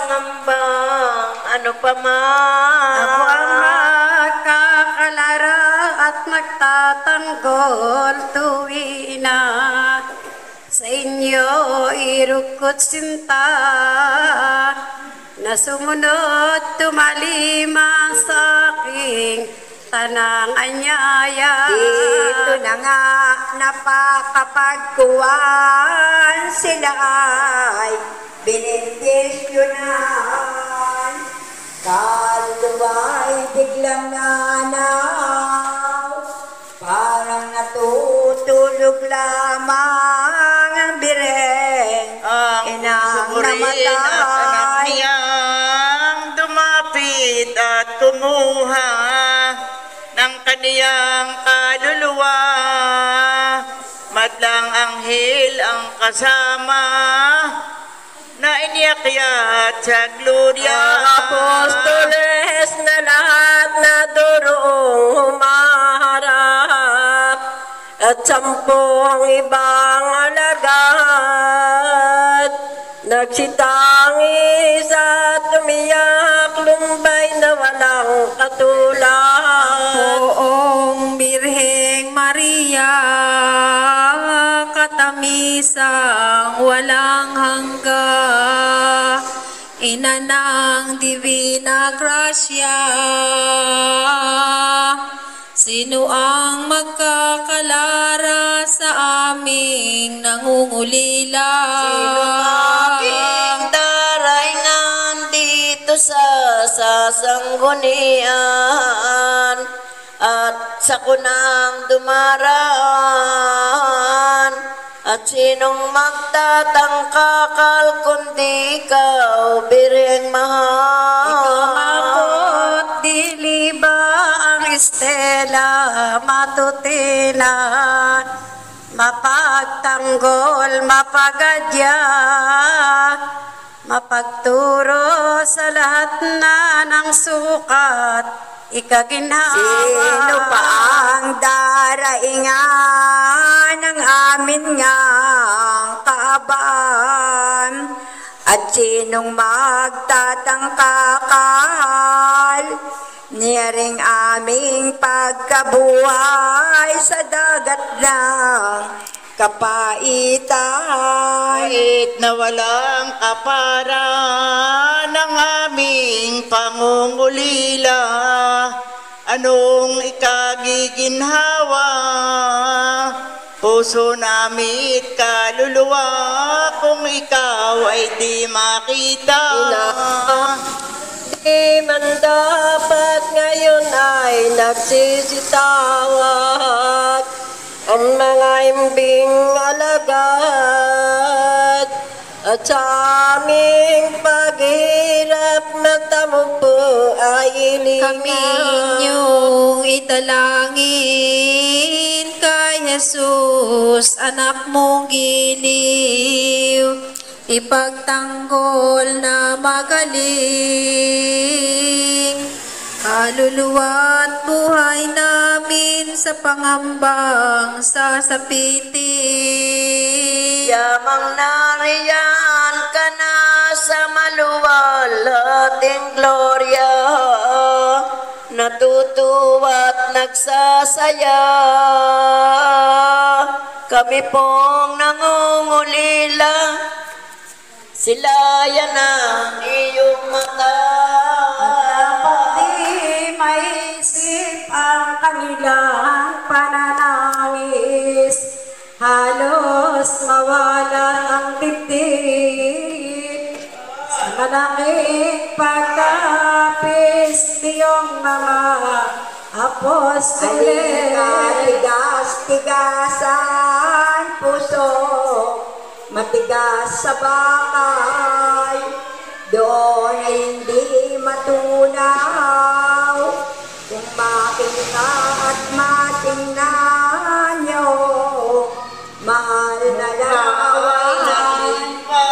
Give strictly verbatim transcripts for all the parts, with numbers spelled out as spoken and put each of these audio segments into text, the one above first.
pangambang ano pa man. Ako ang magkakalara at magtatanggol tuwi na sa inyo irukot sinta na sumunod tumalima sa aking tanang anyaya. Dito na nga napakapagkuhan sila ay binindisyonan. Kaluluwa'y biglang nanaw, parang natutulog lamang ang bireng ang inang sumurin at anak namatay. niyang dumapit at kumuha ng kaniyang kaluluwa. Madlang anghel ang kasama na iniakyat sa gloria. Ang apostoles na lahat na durong humaharap at sampung ibang alagad nagsitangis at umiyak, lumbay na walang katulad. Poong Birheng Maria, katamisang walang hangga, ina ng Divina Gracia, sino ang magkakalara sa aming nangungulila? Sino aking daraingan dito sa sasanggunian at sa kunang dumaraan? At sinong magtatangkakal kundi ikaw, Birheng Mahal? Ikaw mapot, dili ba ang estela matutina, mapagtanggol, mapagadya, mapagturo sa lahat na ng sukat, ikaginhawa. Sino pa ang daraingan ng amin ngang kaabaan? At sinong magtatangkakal niya ring aming pagkabuhay sa dagat ng kapaitan? Kahit na walang kapara ng aming pangungulila, anong ikagiginhawa? Puso namin kaluluwa kung ikaw ay di makita. Di man dapat ngayon ay nagsisitawag ang mga imbing alagad, at sa aming paghirap magtampo ay ilingan. Kami inyong italangin kay Jesus, anak mong giliw, ipagtanggol na magaling, kaluluwa at buhay namin sa pangambang sasapitin. Yamang nariyan ka na sa maluwalhating gloria, natutuwa't nagsasaya. Kami pong nangungulila, sila yan ang iyong mata. Pati maisip ang kanilang pananangis, halos mawala ang dibdib sa malaking pagkapis niyong mga apostoles. Tigas-tigasan puso, matigas sa bakay, doon ay hindi matunaw. Kung makita at matingnan niyo, mahal na lawan.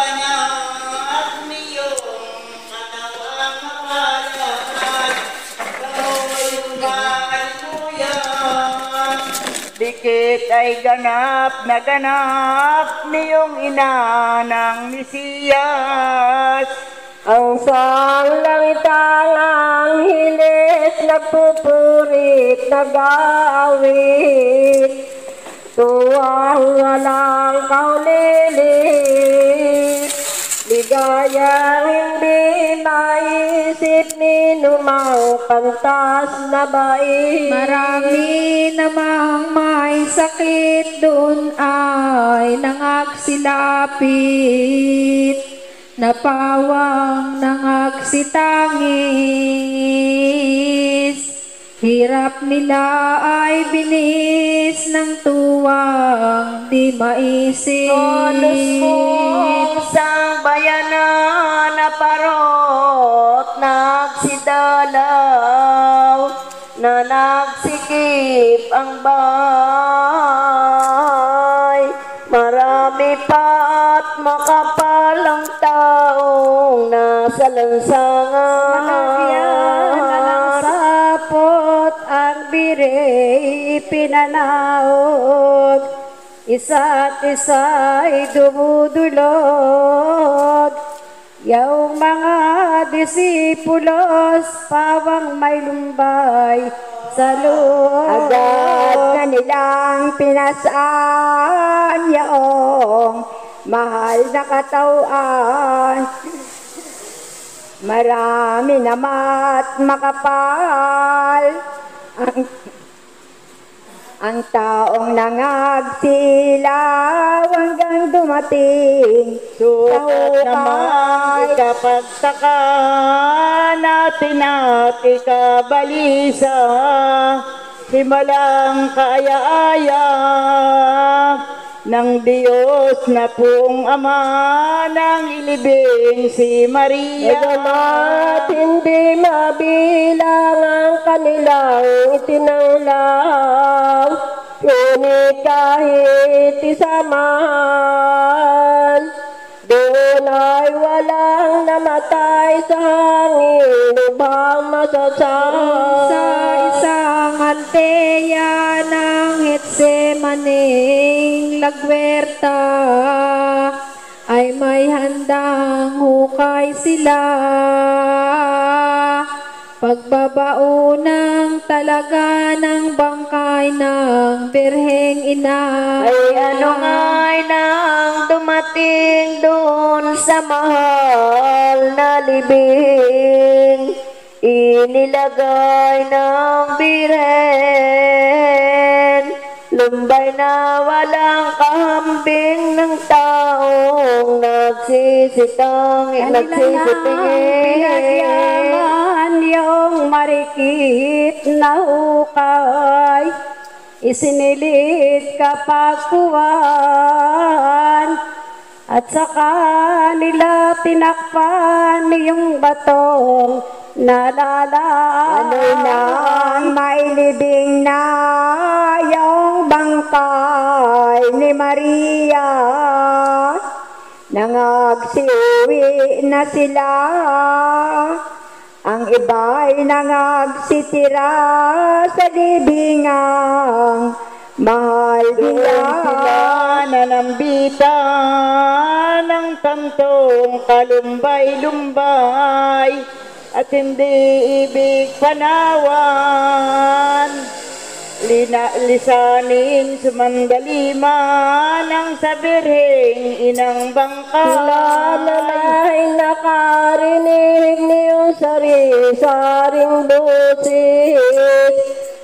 Dikit ay ganap na ganap niyong ina ng Mesiyas. Ang sanglangitang angheles nagpupurit, nag-aawit, tuwang walang kaulilit, ligayang hindi maisip ni numang pantas na bait. Marami namang may sakit doon ay nangagsilapit, napawang nangagsitangis, hirap nila ay binis ng tuwang di maisip. Kalusong sang bayanan na parot, nagsidalaw, na nagsikip ang bahay. Marami pa at makapalang taong nasa lansangan. Malagyan na ng sapot ang birey pinanaog, isa't isa'y dumudulog. Yung mga disipulos pawang may lumbay sa loob. Agad na nilang pinasaan yaong mahal na katawan. Marami namat makapal ang ang taong nangagsilaw hanggang dumating sa Sukat naman hukay. ikapagtaka natin at ikabalisa, himalang kaaya-aya ng Diyos na pong Ama ng ilibing si Maria. At hindi mabilang ang kanilang itinanglaw, ngunit kahit isa man, doon ay walang namatay sa hangin upang masasama. Sa isang alteya ng Getsemaneng lagwerta ay may handang hukay sila. Pagbabaunang talaga ng bangkay ng Birheng Ina. Ay ano nga'y nang dumating doon sa mahal na libing, inilagay ng Birhen, lumbay na walang kahambing ng taong nagsisitang nagsisitingin. Yung marikit na hukay, isinilit kapag kuwan, at saka nila tinakpan yung batong nalalaan. Ano'y nang mailibing na yung bangkay ni Maria, nangagsiuwi na sila. Ang iba'y nangagsitira sa libingang mahal Doon sila nila. nanambitan ng tantong kalumbay-lumbay at hindi ibig panawan. Lina, lisanin sumandaliman ng sa Birheng Inang bangkay. Lalay nakarinig niyong sari-saring busis,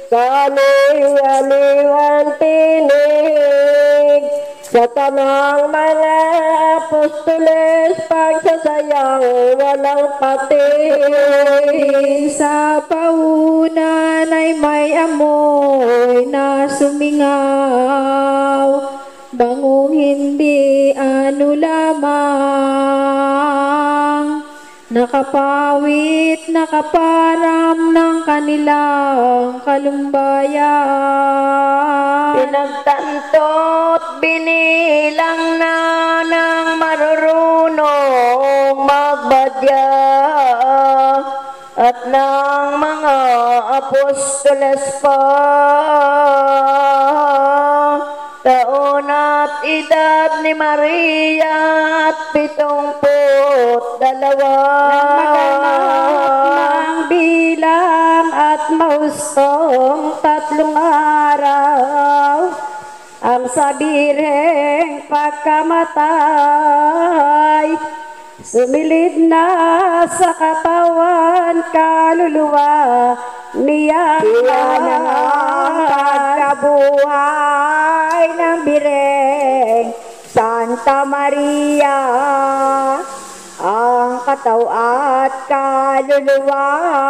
kaliw-aliwan tinig, sa tanang mga apostoles pagsasayang walang patig. Sa paunan ay may amoy na sumingaw, bangong hindi ano lamang, nakapawit, nakaparam ng kanilang kalumbayan. Pinagtanto't binilang na ng marurunong magbadya at ng mga apostoles pa, taon at edad ni Maria at pitongput dalawa. Maganap ng bilang at mahustong tatlong araw ang sa birheng pagkamatay, sumilid na sa katawan kaluluwa niya. Iyan ang pagkabuhay ng birheng Santa Maria, ang kataw at kaluluwa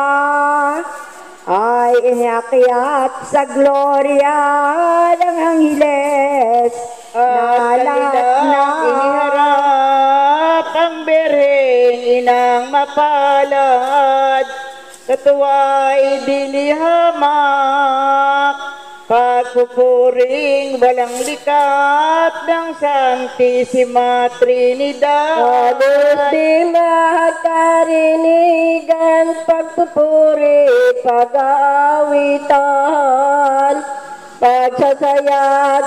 ay inakyat sa gloria ng Angeles. At kanilang iniharap ang birheng inang mapalad, katuwa'y dinihamak, pagpupuring walang likat ng Santissima Trinidad. Halos di makarinigan, pagpupuri, pag-aawitan, pagsasaya at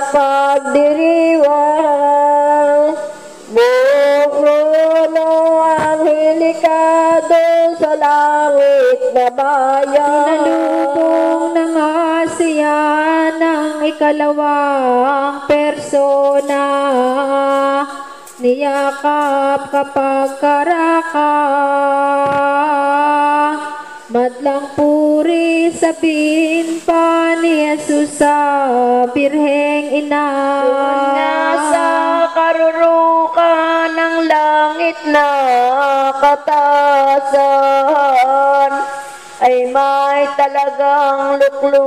pagdiriwang. Buong trono ang hilikado sa langit na bayan. Sinalubong ng Asya ng ikalawang persona, niyakap kapag karaka, madlang puri sabihin pa ni Jesus sa Birheng Ina. Nasa karurukan ng langit na katasan ay may talagang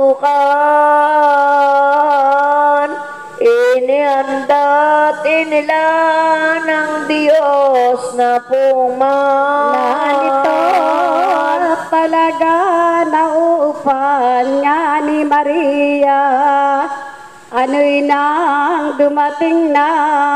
luklukan. Inihanda't inila ng Diyos na puman. Talaga nauupan nga ni Maria, ano'y nang dumating na.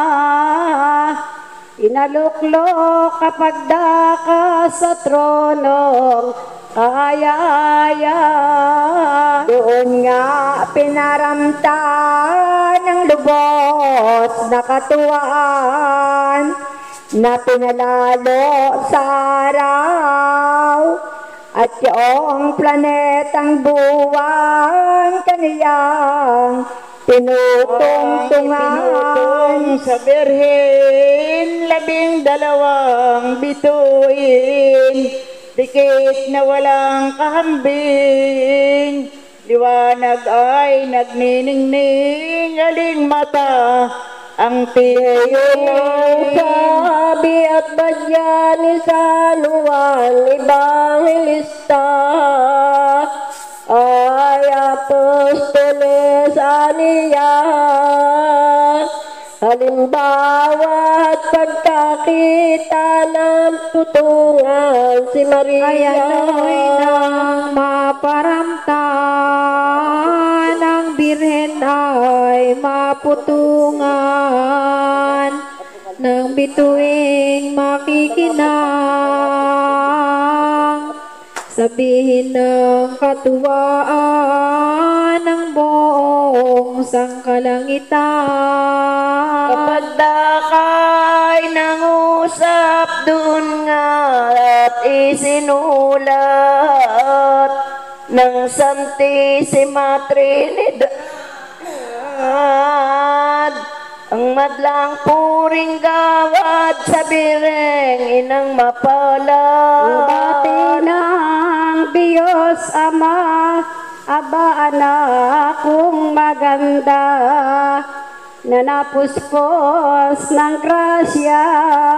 Inaluklok kapag daka sa tronong kaaya-aya. Doon nga pinaramtan ng lubos na katuwaan na pinalalo sa araw, at yung planetang buwan kaniyang tinutungtungan. Pinutong sa birhen, labing dalawang bituin, dikit na walang kahambing, liwanag ay nagniningning, aling mata ang tiyayon. Sabi at badya ni San Juan Evangelista ay apostoles aniya, halimbawa at pagkakita ng tutungan si Maria. Ay ano'y nang maparamtan, ang birhen ay maputungan ng bituing makikinang. Sabihin ng katuwaan ng buong sangkalangitan. Kapag dakay nangusap dun nga at isinulat ng Santissima Trinidad, ang madlang puring gawad sa birheng inang mapalad. Bati ng Diyos Ama, aba anak kong maganda, na napuspos ng grasya,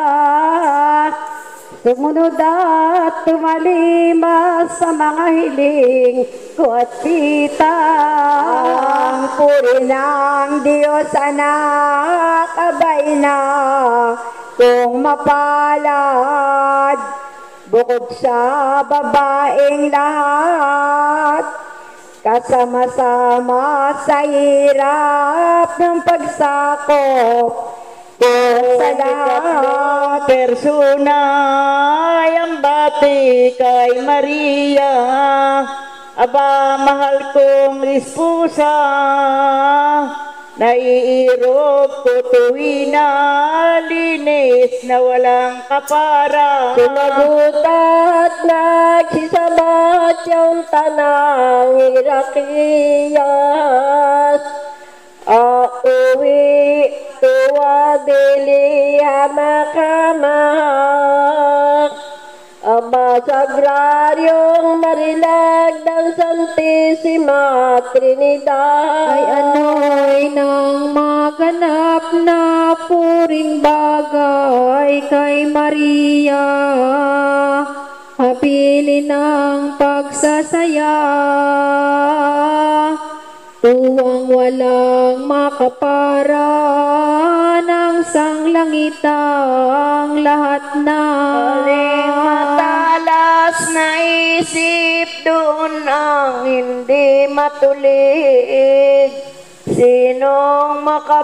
sumunod at tumalima sa mga hiling ko at kita. Ang puri ng Diyos anak, abay na kung mapalad, bukod sa babaeng lahat, kasama-sama sa hirap ng pagsakop sa lahat. Persona ay ang bati kay Maria, aba mahal kong esposa, naiirog ko tuwi na linis na walang kapara. Sinagot at nagsisabat yung tanang Irakias. Auwi tuwa dili hamakamahak. Aba sagraryong marilag ng Santissima Trinidad. Ay ano'y nang maganap na puring bagay kay Maria. Hapili ng pagsasaya, tuwang walang makapara ng sanglangitang lahat na. Aling matalas na isip doon ang hindi matulig. Sinong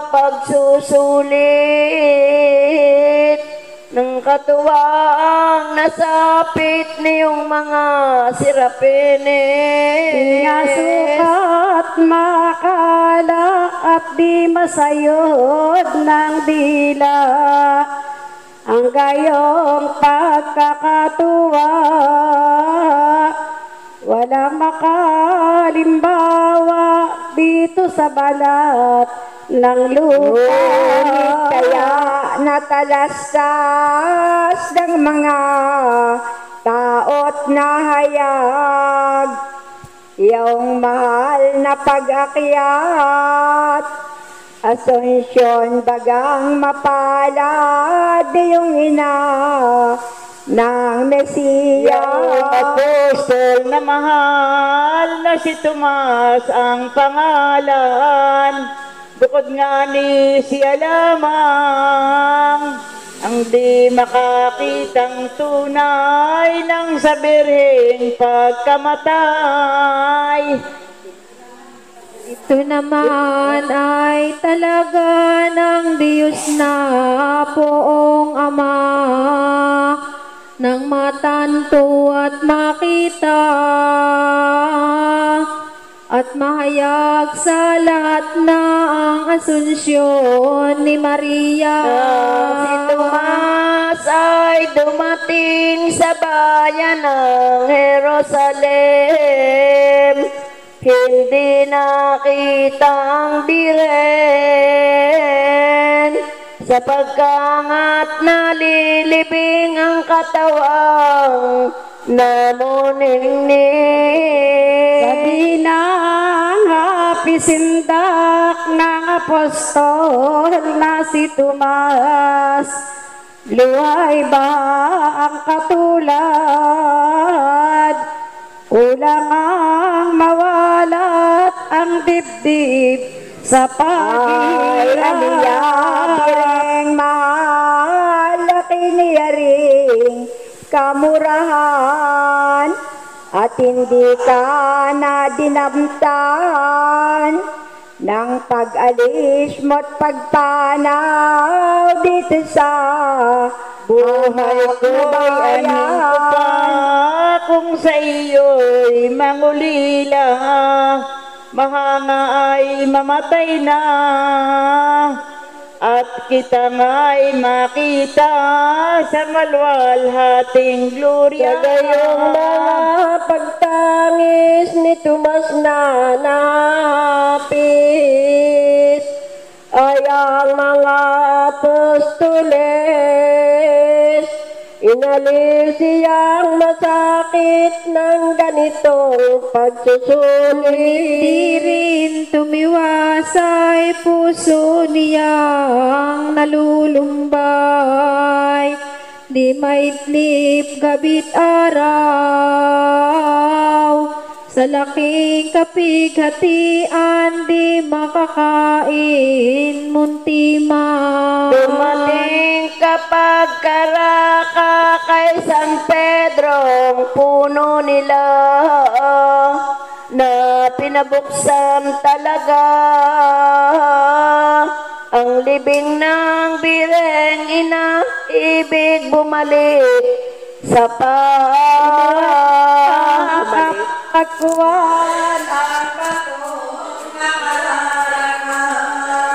makapagsusulit ng katuwang nasapit niyong mga sirapinin? Pinasukat makala at di masayod ng dila ang gayong pagkakatuwa. Walang makalimbawa dito sa balat ng lupa. Kaya natalastas ng mga tao't nahayag yung mahal na pag-akyat. Asunsyon bagang mapalad yung ina ng Mesiya. Yung apostol na mahal na si Tomas ang pangalan. Bukod nga ni siya lamang ang di makakitang tunay ng sa birheng pagkamatay. Ito naman ay talaga ng Diyos na poong Ama, nang matanto at makita at mahayag sa lahat na ang asunsyon ni Maria. Si Tomas ay dumating sa bayan ng Jerusalem. Hindi nakita ang biren, sapagkat nalilibing ang katawang namuningning. Sabi ng hapisindak ng apostol na si Tomas, luhay ba ang katulad? Kulang ang mawalat ang dibdib sa Ay, pag-iyak. bireng mahal, kiniyaring kamurahan, at hindi ka na dinamtan ng pag-alis mo't pagpanaw dito sa buhay ko'y Anin ko pa bayan. kung sa iyo'y mangulila, mahanga ay mamatay na, at kita nga'y makita sa malwalhating gloria. Sa gayong mga pagtangis ni Tomas na napis, ay ang mga apostoles inalis siyang masakit ng ganitong pagsusulit. Di rin tumiwasay puso niyang nalulumbay, di maitlip gabit araw. Sa laking kapighatian, di makakain muntima. Dumating kapag karaka kay San Pedro, ang puno nila na pinabuksan talaga ang libing ng bireng ina, ibig bumalik sa pag Pagkuhan ang batong nakalarangan.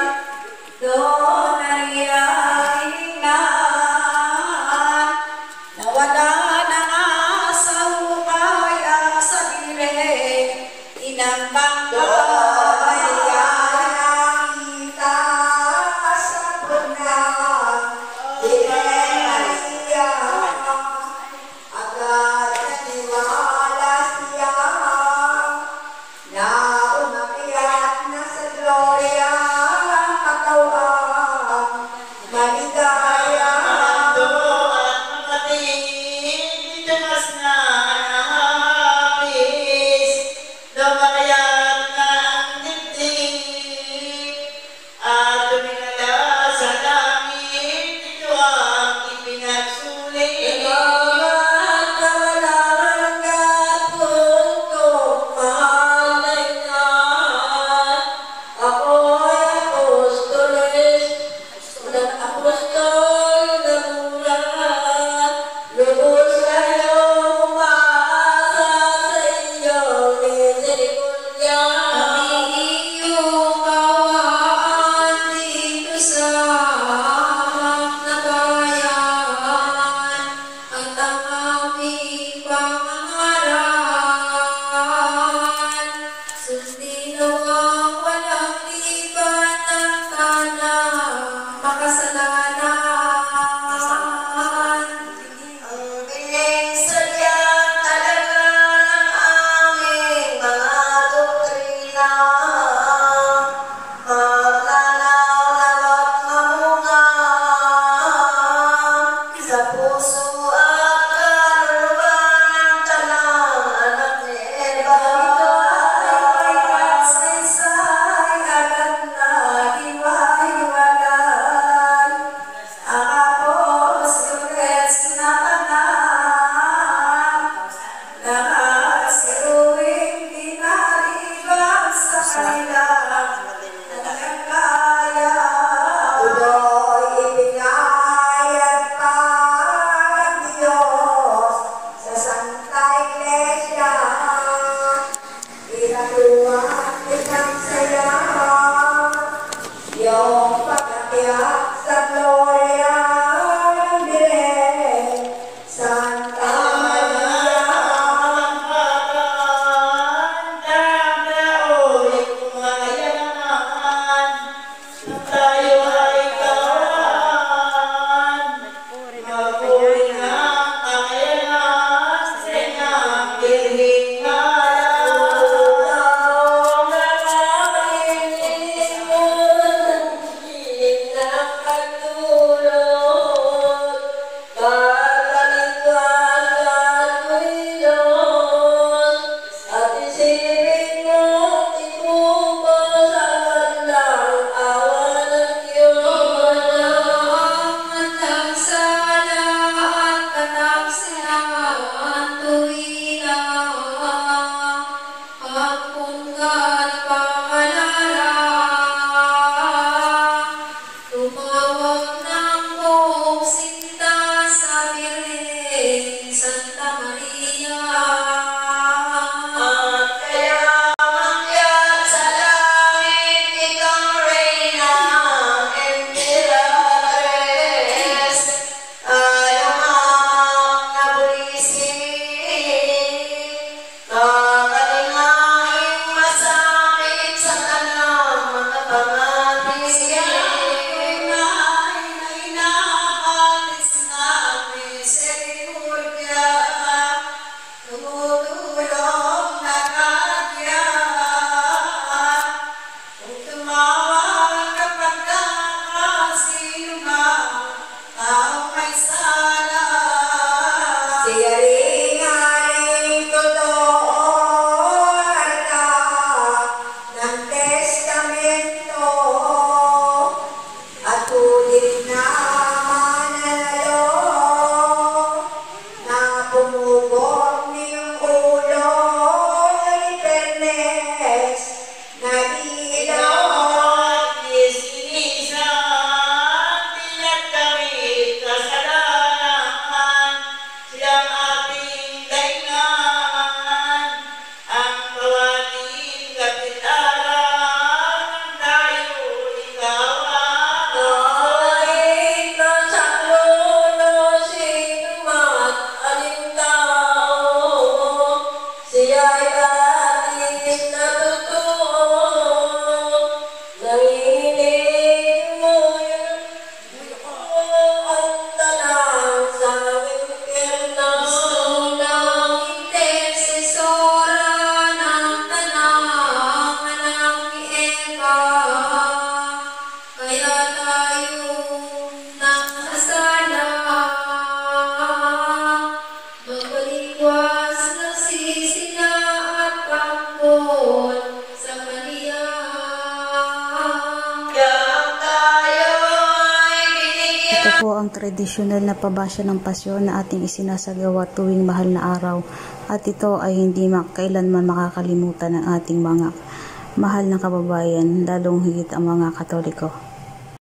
Ito po ang tradisyonal na pabasya ng pasyon na ating isinasagawa tuwing mahal na araw. At ito ay hindi kailanman makakalimutan ng ating mga mahal na kababayan, lalong higit ang mga Katoliko.